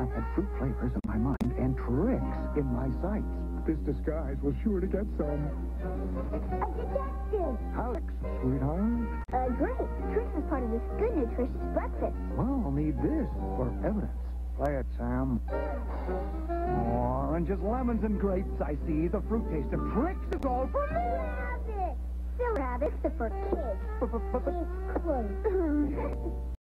I had fruit flavors in my mind and tricks in my sights. This disguise was sure to get some. A detective! Alex, sweetheart. Great. Trix is part of this good, nutritious breakfast. Well, I'll need this for evidence. Play it, Sam. Oranges, lemons, and grapes. I see. The fruit taste of Trix is all for me. Rabbit! The rabbits are for kids. But It's close.